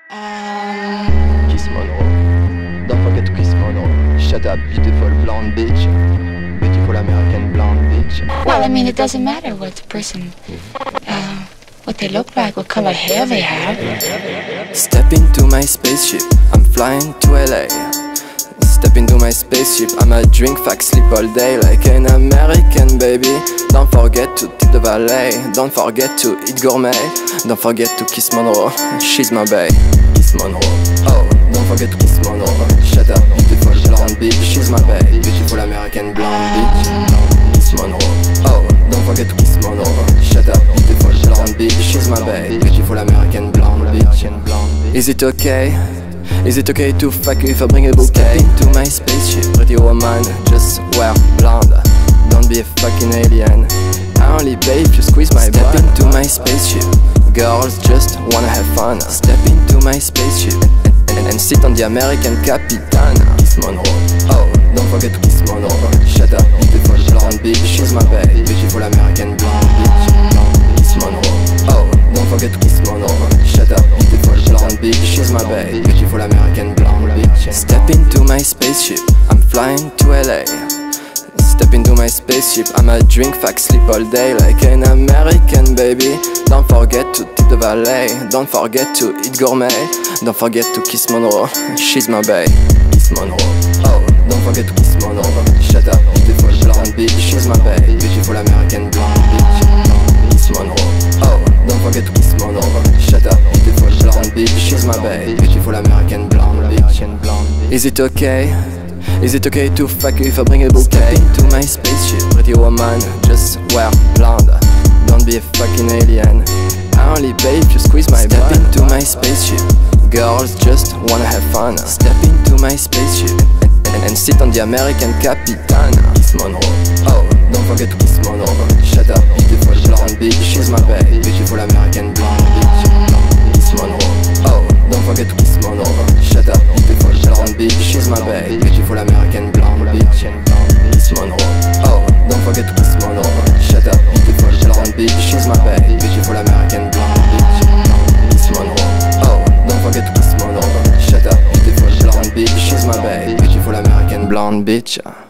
Kiss Monroe, don't forget to kiss Monroe. Shut up, beautiful blonde bitch. Beautiful American blonde bitch. Well, I mean, it doesn't matter what the person, what they look like, what color hair they have. Step into my spaceship, I'm flying to LA. Step into my spaceship, I'ma drink, fuck, sleep all day like an American baby. Don't forget to tip the valet, don't forget to eat gourmet. Don't forget to kiss Monroe, she's my bae. Kiss Monroe, oh, don't forget to kiss Monroe. Shut up, beautiful blonde bitch, she's my bae. Beautiful American blonde bitch. Kiss Monroe, oh, don't forget to kiss Monroe. Shut up, beautiful blonde bitch, she's my bae. Beautiful American blonde bitch. Is it okay? Is it okay to fuck you if I bring a bouquet? Step into my spaceship, pretty woman, just wear blonde. Don't be a fucking alien, I only pay if you squeeze my butt. Step into my spaceship, girls just wanna have fun. Step into my spaceship and sit on the American Capitan. Kiss Monroe, oh, don't forget to kiss Monroe. Shut up, beautiful blonde bitch, she's my bae. Beautiful American blonde bitch. Kiss Monroe, oh, don't forget to kiss Monroe. Shut up, beautiful blonde bitch, she's my bae. Beautiful American blonde bitch. Step into my spaceship, I'm flying to LA. Step into my spaceship, I'ma drink, fuck, sleep all day like an American baby. Don't forget to tip the valet, don't forget to eat gourmet. Don't forget to kiss Monroe, she's my bae. Kiss Monroe, oh, don't forget to kiss Monroe. Shut up, beautiful blonde bitch, she's my bae. Beautiful American blonde bitch. Kiss Monroe, oh, don't forget to kiss Monroe. Shut up, beautiful blonde bitch, she's my bae. Beautiful American blonde bitch. Is it okay? Is it okay to fuck you if I bring a bouquet? Step into my spaceship, pretty woman, just wear blonde. Don't be a fucking alien, I only pay if you squeeze my butt. Step into my spaceship, girls just wanna have fun. Step into my spaceship and sit on the American Capitan. Kiss Monroe, oh, don't forget to kiss Monroe. Shut up, beautiful blonde bitch, she's my bae. Beautiful American blonde bitch. Kiss Monroe, oh, don't forget to kiss Monroe. Shut up, beautiful blonde bitch, she's my bae. Beautiful American blonde bitch. Kiss Monroe, oh, don't forget to kiss Monroe. Shut up, beautiful blonde bitch, she's my bae. Beautiful American blonde bitch. Kiss Monroe, oh, don't forget to kiss Monroe. Shut up, beautiful blonde bitch, she's my bae. Beautiful American blonde bitch.